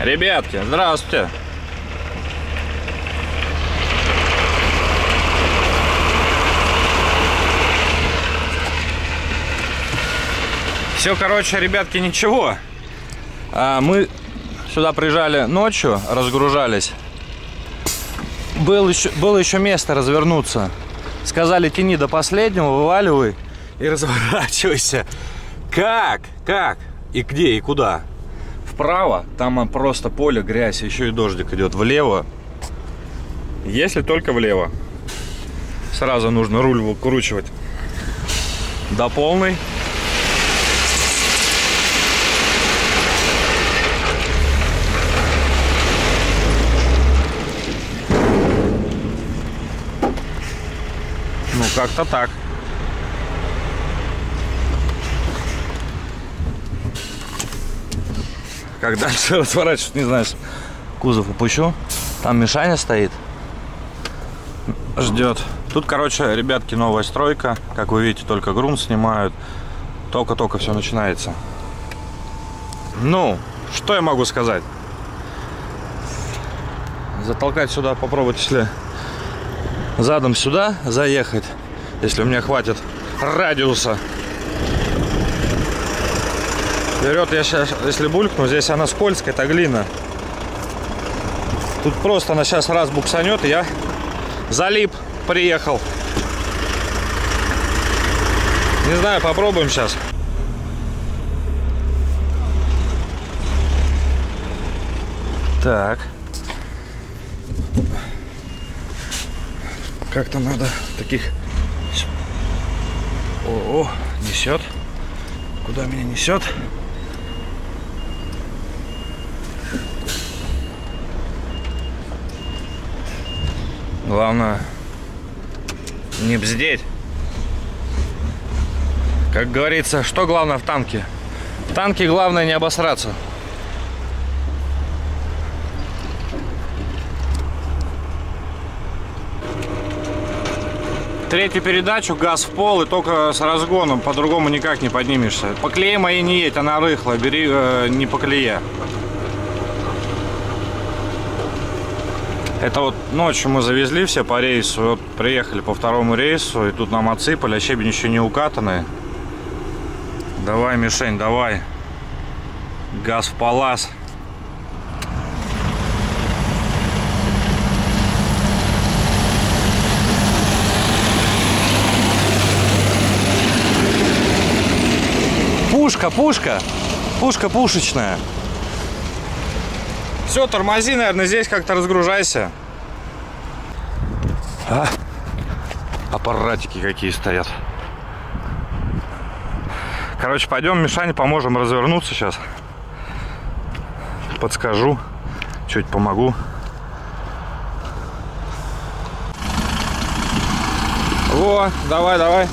Ребятки, здравствуйте. Все, короче, ребятки, ничего. Мы сюда приезжали ночью, разгружались. Было еще место развернуться. Сказали, тяни до последнего, вываливай и разворачивайся. Как? И где, и куда? Вправо, там просто поле, грязь, еще и дождик идет. Влево, если только влево. Сразу нужно руль выкручивать до полной. Ну, как-то так. Как дальше разворачивать, не знаешь. Кузов опущу. Там Мишаня стоит. Ждет. Тут, короче, ребятки, новая стройка. Как вы видите, только грунт снимают. Только-только все начинается. Ну, что я могу сказать? Затолкать сюда, попробовать, если задом сюда заехать. Если у меня хватит радиуса. Вперед я сейчас, если булькну, здесь она скользкая, это глина. Тут просто она сейчас раз буксанет, и я залип, приехал. Не знаю, попробуем сейчас. Так. Как-то надо таких... О, несет. Куда меня несет? Главное не бздеть. Как говорится, что главное в танке? В танке главное не обосраться. Третью передачу, газ в пол и только с разгоном, по-другому никак не поднимешься. По колее моей не едь, она рыхлая, бери не по колее. Это вот ночью мы завезли все по рейсу, вот приехали по второму рейсу, и тут нам отсыпали, а щебень еще не укатанный. Давай, Мишень, давай. Газ в палас. Пушка пушечная. Все, тормози, наверное, здесь как-то разгружайся. Аппаратики какие стоят. Короче, пойдем, Мишане поможем развернуться сейчас. Подскажу, чуть помогу. Во, давай.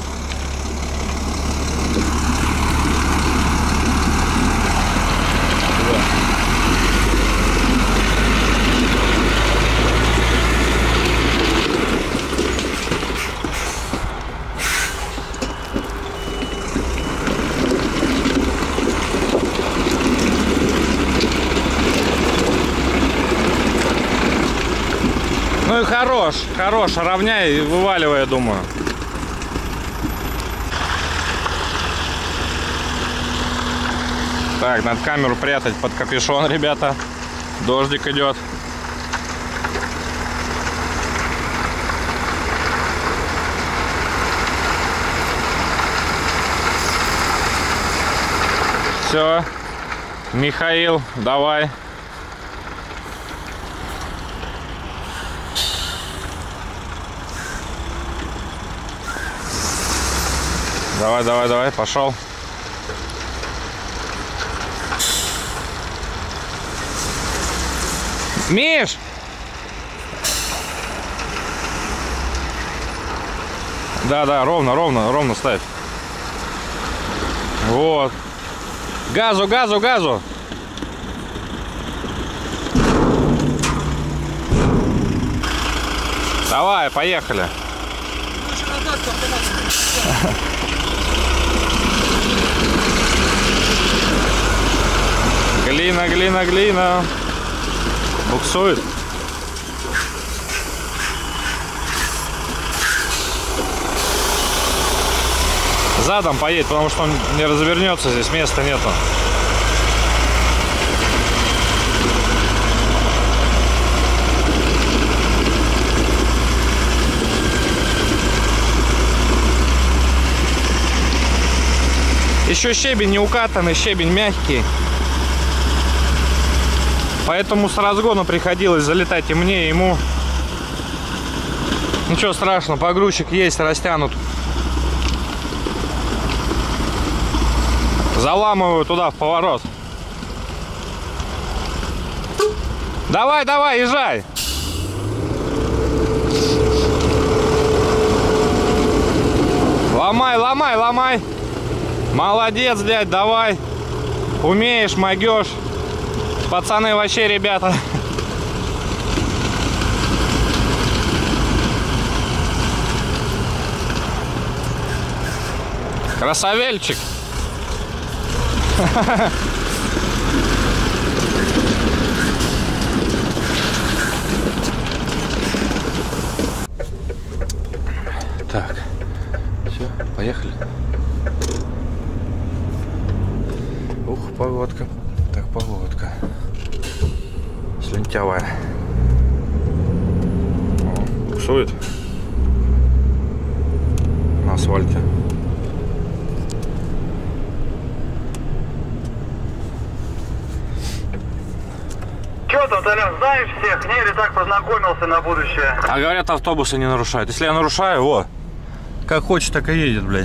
Ну и хорош, равняй и вываливай, я думаю. Так, надо камеру прятать под капюшон, ребята. Дождик идет. Все, Михаил, давай. Давай, пошел. Миш! Да, ровно ставь. Вот. Газу. Давай, поехали. Глина. Буксует. Задом поедет, потому что он не развернется, здесь места нету. Еще щебень не укатанный, щебень мягкий. Поэтому с разгона приходилось залетать и мне, и ему. Ничего страшного, погрузчик есть, растянут. Заламываю туда в поворот. Давай, давай, езжай. Ломай, ломай, ломай. Молодец, дядь, давай. Умеешь, могешь. Пацаны вообще, ребята. Красавельчик. Так, все, поехали. Ух, погодка. Так, погодка. Слюнтявая. О, буксует на асфальте. Че там, Толян, знаешь всех? Не, или так познакомился на будущее? А говорят, автобусы не нарушают. Если я нарушаю, вот. Как хочет, так и едет, блядь.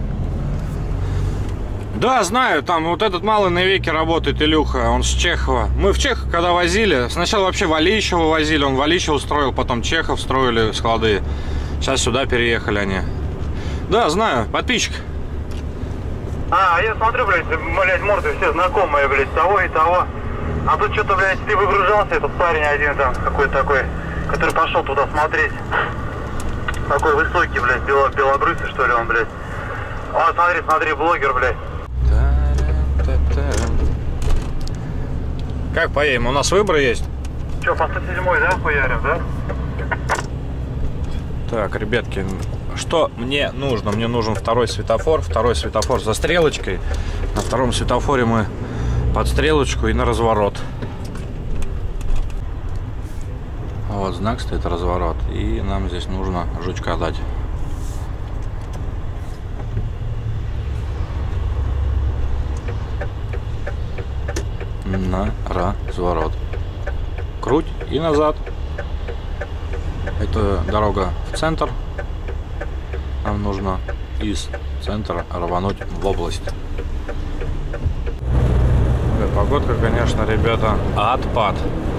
Да, знаю, там вот этот малый на веке работает, Илюха, он с Чехова. Мы в Чехов когда возили, сначала вообще Валищева возили, он Валищева строил, потом Чехов строили склады. Сейчас сюда переехали они. Да, знаю, подписчик. А я смотрю, блядь, морды все знакомые, блядь, того и того. А тут что-то, блядь, ты выгружался, этот парень один там, какой-то такой, который пошел туда смотреть. Такой высокий, блядь, белобрысый, что ли, он, блядь. О, смотри, смотри, блогер, блядь. Как поедем? У нас выбор есть. Че, по 107-й, да, хуярим, да? Так, ребятки, что мне нужно? Мне нужен второй светофор за стрелочкой. На втором светофоре мы под стрелочку и на разворот. Вот знак стоит, разворот. И нам здесь нужно жучка дать. На разворот. Круть и назад. Это дорога в центр. Нам нужно из центра рвануть в область. Погодка, конечно, ребята, отпад.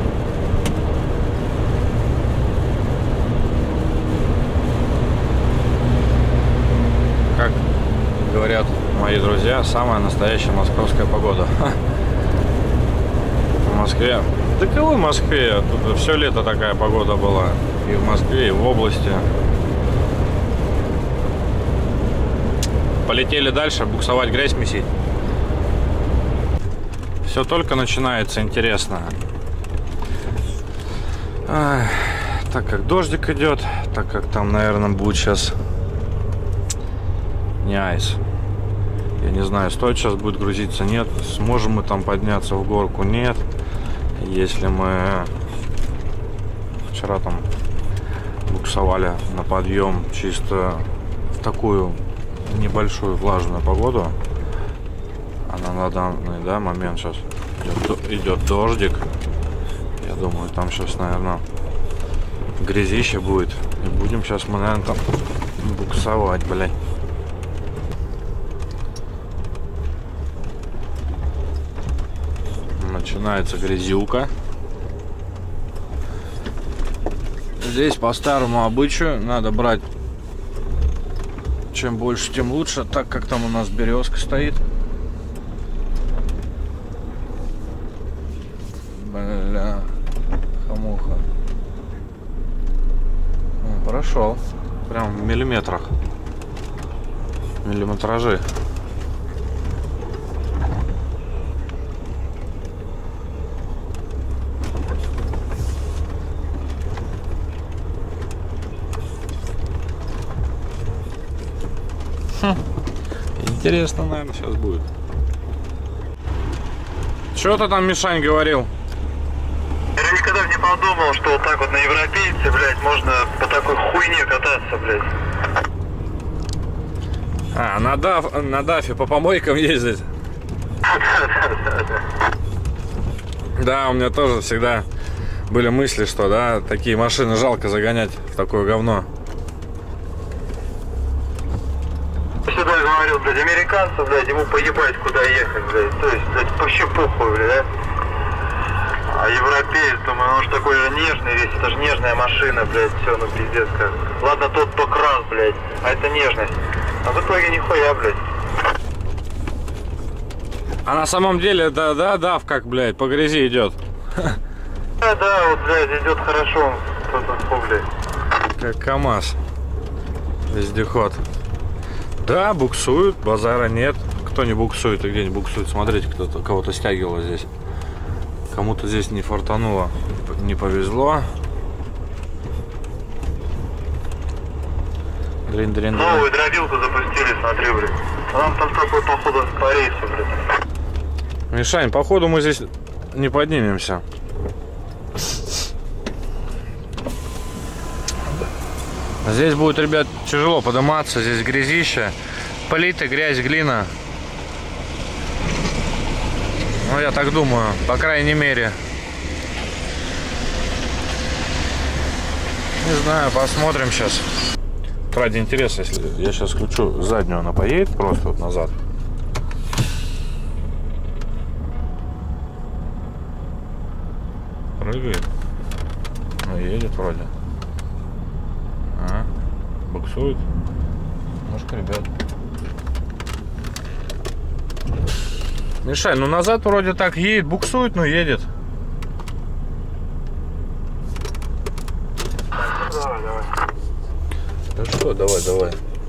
Как говорят мои друзья, самая настоящая московская погода. В Москве. Да кого в Москве? Тут все лето такая погода была. И в Москве, и в области. Полетели дальше, буксовать, грязь месить. Все только начинается интересно. Так как дождик идет, так как там, наверное, будет сейчас не айс. Я не знаю, стоит сейчас будет грузиться, нет. Сможем мы там подняться в горку, нет. Если мы вчера там буксовали на подъем чисто в такую небольшую влажную погоду, а на данный момент сейчас идет дождик. Я думаю, там сейчас, наверное, грязище будет. И будем сейчас мы, наверное, там буксовать, блядь. Начинается грязюка. Здесь по старому обычаю надо брать чем больше, тем лучше, так как там у нас березка стоит. Бля, хамуха. Прошел. Прям в миллиметрах. Миллиметражи. Интересно, наверное, сейчас будет. Что ты там, Мишань, говорил? Я никогда не подумал, что вот так вот на европейце, блядь, можно по такой хуйне кататься, блядь. А, на дафе по помойкам ездить? Да, у меня тоже всегда были мысли, что, да, такие машины жалко загонять в такое говно. Всегда говорил, блядь, американцев, блядь, ему поебать, куда ехать, блядь. То есть, блядь, по щепуху, блядь, да? А европеец, думаю, он же такой же нежный весь, это же нежная машина, блядь, все, ну пиздец как. Ладно, тот покрас, блядь, а это нежность. А в итоге нихуя, блядь. А на самом деле, да, дав как, блядь, по грязи идет. Да, вот, блядь, идет хорошо, блядь. Как КамАЗ. Вездеход. Да, буксует, базара нет. Кто не буксует и где не буксует, смотрите, кто-то кого-то стягивало здесь. Кому-то здесь не фартануло, не повезло. Дрин-дрин-дрин. Новую дробилку запустили, смотри, блядь. Нам там такой, походу, по рейсу, блядь. Мишань, походу мы здесь не поднимемся. Здесь будет, ребят, тяжело подниматься. Здесь грязище, плиты, грязь, глина. Ну, я так думаю, по крайней мере. Не знаю, посмотрим сейчас. Ради интереса, если я сейчас включу заднюю, она поедет просто вот назад. Прыгает. Ну, едет вроде. Ага. Буксует. Немножко, ребят. Мишань, ну назад вроде так едет, буксует, но едет. Давай, давай. Да что, давай.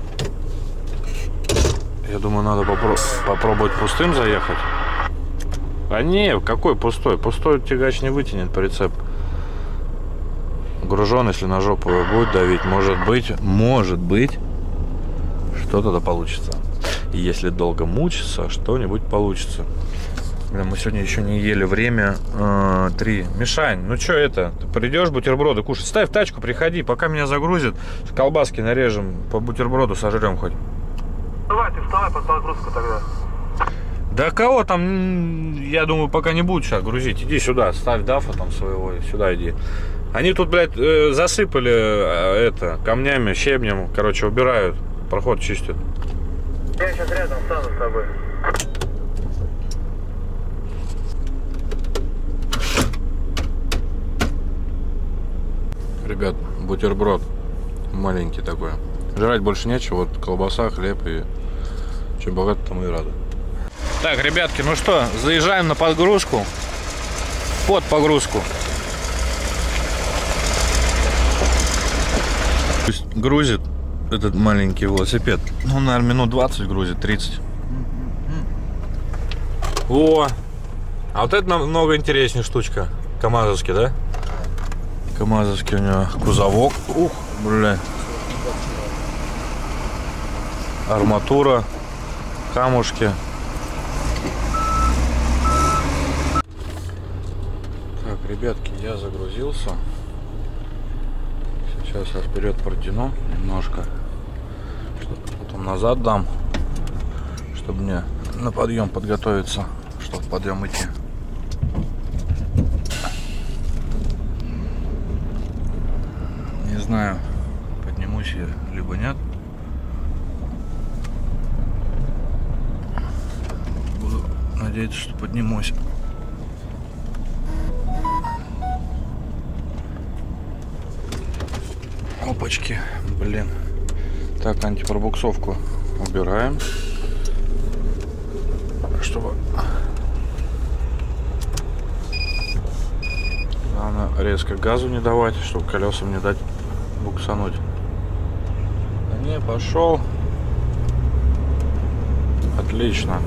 Я думаю, надо попробовать пустым заехать. А не, какой пустой? Пустой тягач не вытянет прицеп. Гружен, если на жопу будет давить, может быть, что-то да получится. И если долго мучиться, что-нибудь получится. Мы сегодня еще не ели, время 3. Мишань, ну что это? Ты придешь бутерброды кушать? Ставь тачку, приходи, пока меня загрузит. Колбаски нарежем, по бутерброду сожрем хоть. Давай, ты вставай под погрузку тогда. Да кого там, я думаю, пока не будут сейчас грузить. Иди сюда, ставь дафа там своего, сюда иди. Они тут, блядь, засыпали камнями, щебнем, короче, убирают, проход чистят. Я сейчас рядом стану с тобой. Ребят, бутерброд маленький такой. Жрать больше нечего, вот колбаса, хлеб и чем богато, тому и рады. Так, ребятки, ну что, заезжаем на подгрузку. Под погрузку. Грузит этот маленький велосипед. Ну, наверное, минут 20 грузит, 30. О! А вот это намного интереснее штучка. КамАЗовский, да? КамАЗовский у него кузовок. Ух, бля. Арматура. Камушки. Так, ребятки, я загрузился. Сейчас я вперед протяну немножко. Потом назад дам. Чтобы мне на подъем подготовиться. Чтобы в подъем идти. Не знаю, поднимусь я либо нет. Буду надеяться, что поднимусь. Опачки, блин. Так, антипробуксовку убираем. Чтобы... Главное, резко газу не давать, чтобы колесам не дать буксануть. Да не, пошел. Отлично.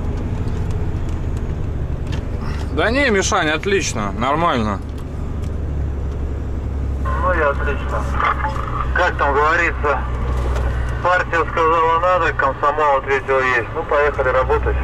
Да не, Мишань, отлично, нормально. Ну и отлично. Как там говорится, Партия сказала надо, комсомол ответил есть. Ну, поехали работать.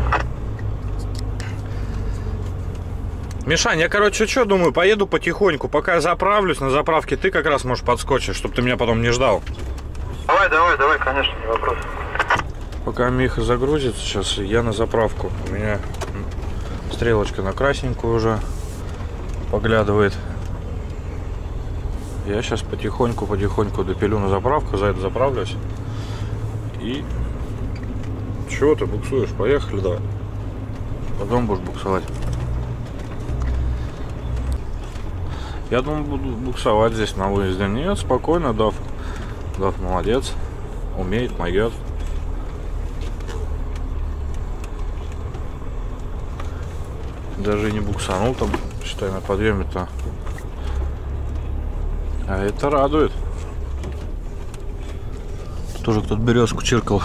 Мишань, я, короче, что думаю, поеду потихоньку. Пока я заправлюсь на заправке, ты как раз можешь подскочить, чтобы ты меня потом не ждал. Давай, конечно, не вопрос. Пока Миха загрузится сейчас, я на заправку. У меня стрелочка на красненькую уже поглядывает. Я сейчас потихоньку допилю на заправку, за это заправлюсь. И... Чего ты буксуешь? Поехали, давай. Потом будешь буксовать. Я думаю, буду буксовать здесь на выезде. Нет, спокойно, Дав молодец. Умеет, могет. Даже и не буксанул там, считай, на подъеме-то. А это радует. Тоже кто-то березку чиркал.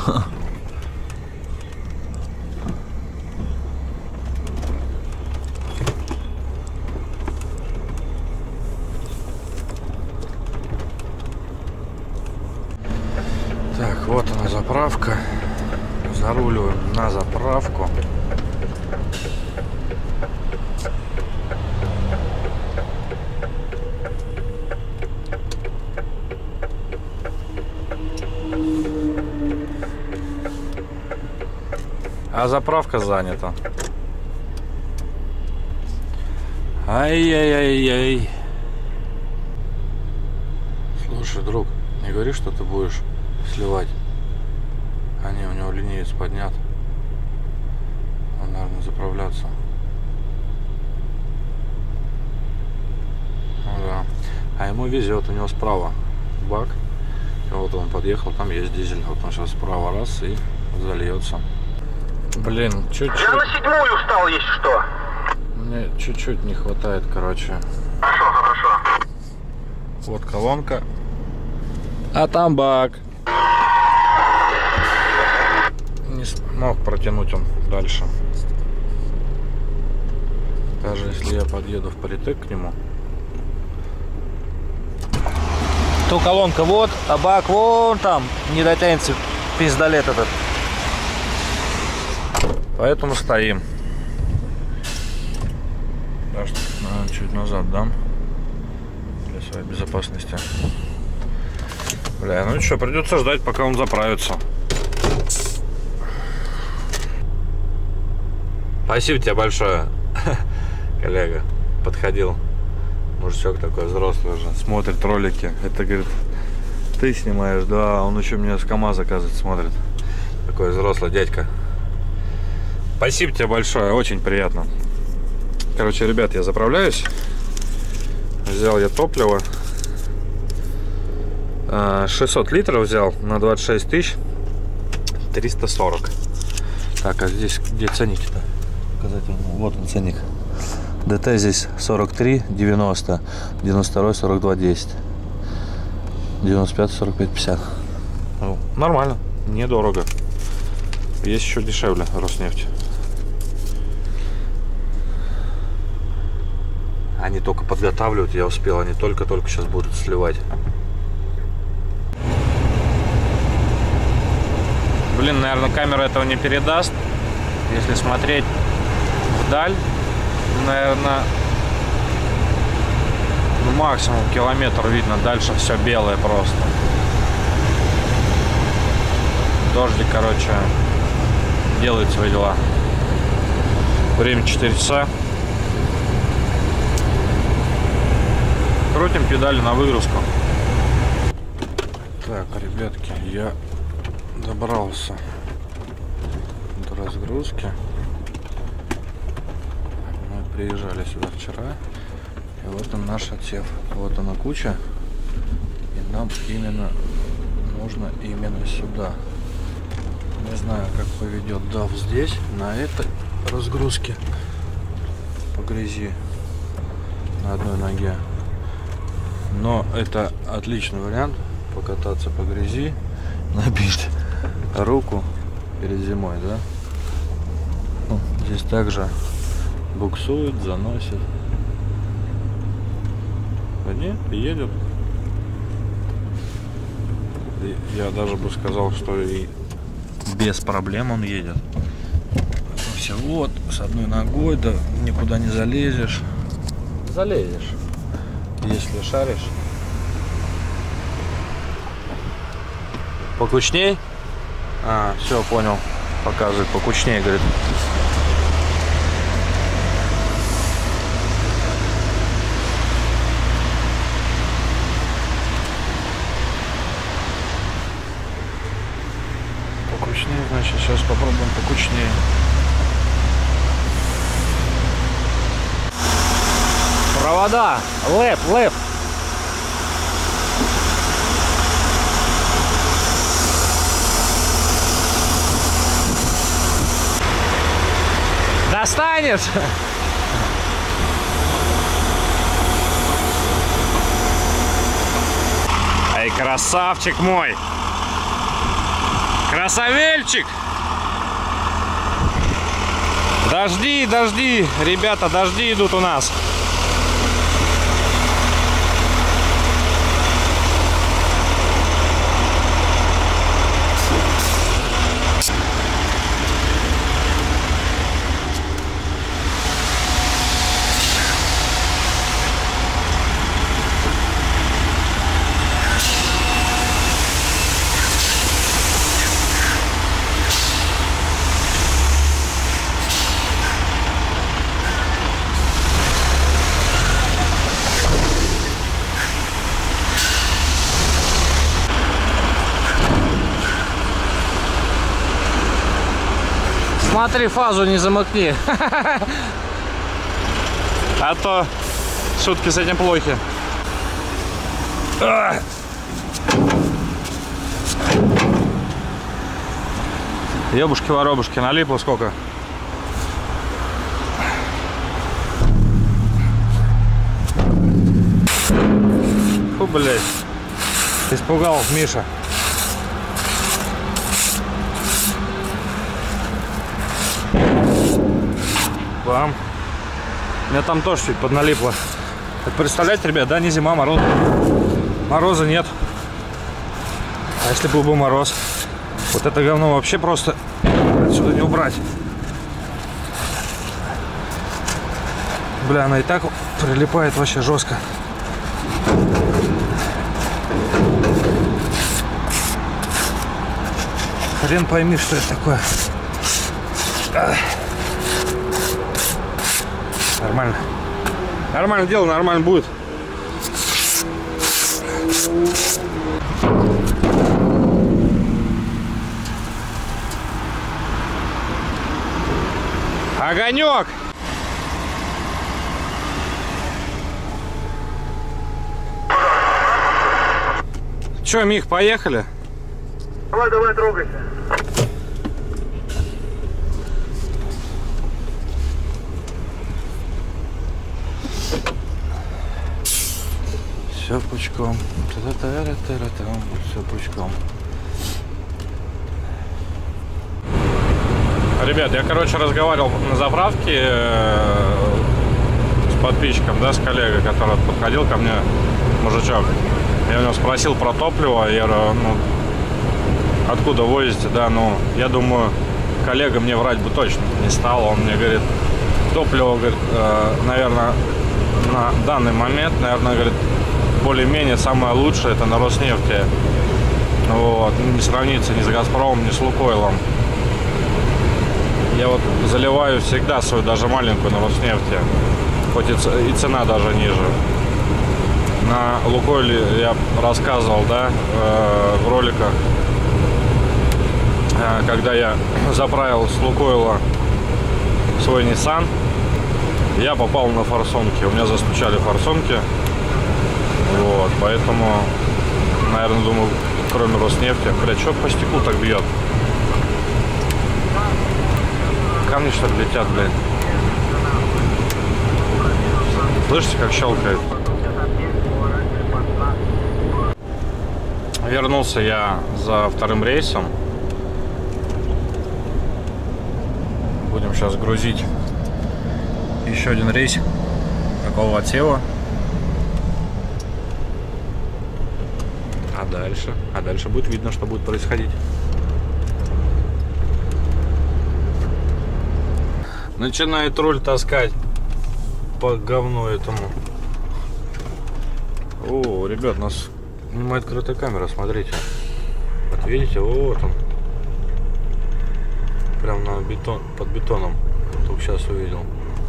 Так, вот она заправка. Заруливаем на заправку. А заправка занята. Ай-яй-яй-яй. Слушай, друг, не говори, что ты будешь сливать. А не, у него линеец поднят. Он, наверное, заправляться. Ну да. А ему везет, у него справа бак. И вот он подъехал, там есть дизель. Вот он сейчас справа раз и зальется. Блин, чуть-чуть. Я на 7-ю встал, если что. Мне чуть-чуть не хватает, короче. Хорошо. Вот колонка. А там бак. Не смог протянуть он дальше. Даже если я подъеду впритык к нему. То колонка вот, а бак вон там. Не дотянется пиздолет этот. Поэтому стоим. Даже, наверное, чуть назад дам. Для своей безопасности. Бля, ну что, придется ждать, пока он заправится. Спасибо тебе большое, коллега. Подходил мужичок такой взрослый уже, смотрит ролики. Это, говорит, ты снимаешь? Да, он еще меня с КамАЗа, оказывается, смотрит. Такой взрослый дядька. Спасибо тебе большое, очень приятно. Короче, ребят, я заправляюсь. Взял я топливо. 600 литров взял на 26 тысяч 340. Так, а здесь где ценники-то? Показать вам. Вот он, ценник. ДТ здесь 43, 90, 92, 42, 10, 95, 45, 50. Ну, нормально, недорого. Есть еще дешевле, Роснефть. Они только подготавливают, я успел, они только-только сейчас будут сливать. Блин, наверное, камера этого не передаст. Если смотреть вдаль, наверное, ну, максимум километр видно, дальше все белое просто. Дождик, короче, делает свои дела. Время 4 часа. Крутим педали на выгрузку. Так, ребятки, я добрался до разгрузки. Мы приезжали сюда вчера. И вот он наш отсев. Вот она куча. И нам именно нужно именно сюда. Не знаю, как поведет DAF здесь, на этой разгрузке по грязи на одной ноге. Но это отличный вариант покататься по грязи, набить руку перед зимой, да? Ну, здесь также буксует, заносит. Да нет, едет. Я даже бы сказал, что и без проблем он едет. Все, вот, с одной ногой, да никуда не залезешь. Залезешь, если шаришь. Покучней? А, все, понял. Показывает, покучней, говорит. Покучнее, значит, сейчас попробуем покучнее. Провода, лэп. Достанешь? Эй, красавчик мой! Красавельчик! Дожди, ребята, дожди идут у нас. Смотри, фазу не замыкни. А то шутки с этим плохи. Ёбушки-воробушки, налипло сколько? Фу, блядь. Испугал Миша. Бам. У меня там тоже чуть подналипло. Так, представляете, ребят, да, не зима, мороз. Мороза нет. А если был бы мороз? Вот это говно вообще просто отсюда не убрать. Бля, она и так прилипает вообще жестко. Хрен пойми, что это такое. Нормально. Нормально дело, нормально будет. Огонек! Че, Мих, поехали? Давай, трогайся. Все пучком. Все пучком. Ребят, я, короче, разговаривал на заправке с подписчиком, да, с коллегой, который подходил ко мне, мужичок. Я у него спросил про топливо. Я говорю, ну, откуда возите, да, ну, я думаю, коллега мне врать бы точно не стал. Он мне говорит, топливо, говорит, наверное, на данный момент, наверное, говорит, более-менее самое лучшее это на Роснефти. Вот. Не сравнится ни с Газпромом, ни с Лукойлом. Я вот заливаю всегда свою даже маленькую на Роснефти, хоть и цена даже ниже. На Лукойле я рассказывал, да, в роликах, когда я заправил с Лукойла свой Nissan, я попал на форсунки. У меня застучали форсунки. Вот, поэтому, наверное, думаю, кроме Роснефти. Блядь, что по стеклу так бьет? Камни что ли летят, блядь? Слышите, как щелкает? Вернулся я за вторым рейсом. Будем сейчас грузить еще один рейсик такого отсева. А дальше? А дальше будет видно, что будет происходить. Начинает руль таскать по говну этому. О, ребят, нас снимает крытая камера, смотрите. Вот видите, вот он. Прям на бетон, под бетоном. Только сейчас увидел.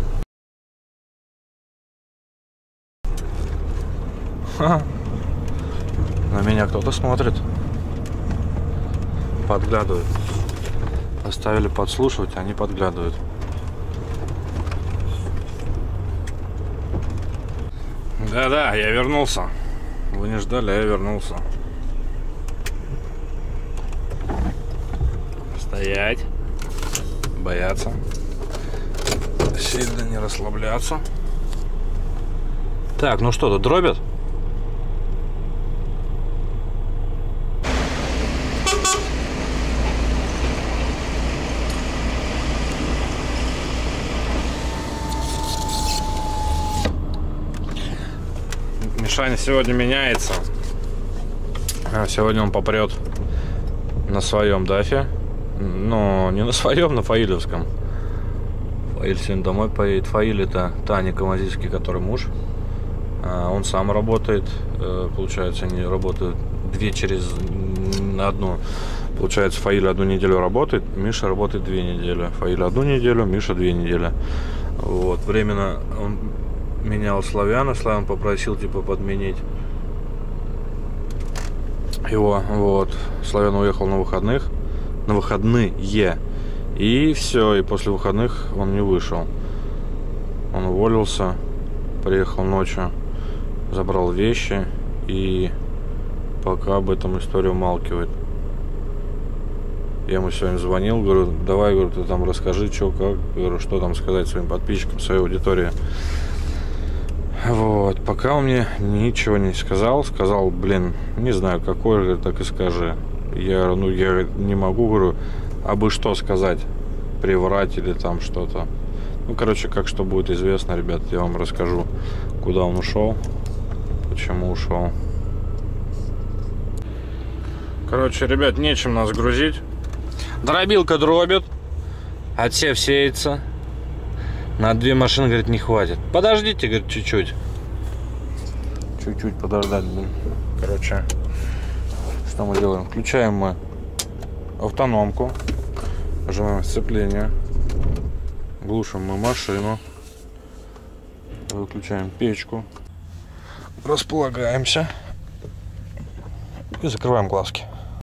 Ха. На меня кто-то смотрит. Подглядывает. Оставили подслушивать, они подглядывают. Да-да, я вернулся. Вы не ждали, а я вернулся. Стоять. Бояться. Сильно не расслабляться. Так, ну что, тут дробят? Мишаня сегодня меняется. Сегодня он попрет на своем дафе. Но не на своем, на Фаилевском. Фаиль сегодня домой поедет. Фаиль — это Таня Камазицкий, который муж. Он сам работает. Получается, они работают две через одну. Получается, Фаиль 1 неделю работает, Миша работает 2 недели. Фаиль 1 неделю, Миша 2 недели. Вот. Временно он менял Славяна. Славян попросил типа подменить его. Вот. Славян уехал на выходные. И все. И после выходных он не вышел. Он уволился. Приехал ночью. Забрал вещи. И пока об этом историю умалкивает. Я ему сегодня звонил, говорю, давай, говорю, ты там расскажи, что, как, говорю, что там сказать своим подписчикам, своей аудитории. Вот, пока он мне ничего не сказал, сказал, блин, не знаю, какой же, так и скажи. Я не могу, говорю, а бы что сказать, приврать или там что-то. Ну, короче, как что будет известно, ребят, я вам расскажу, куда он ушел, почему ушел. Короче, ребят, нечем нас грузить. Дробилка дробит, отсев сеется. На 2 машины, говорит, не хватит. Подождите, говорит, чуть-чуть. Чуть-чуть подождать, блин. Короче, что мы делаем? Включаем мы автономку. Нажимаем сцепление. Глушим мы машину. Выключаем печку. Располагаемся. И закрываем глазки.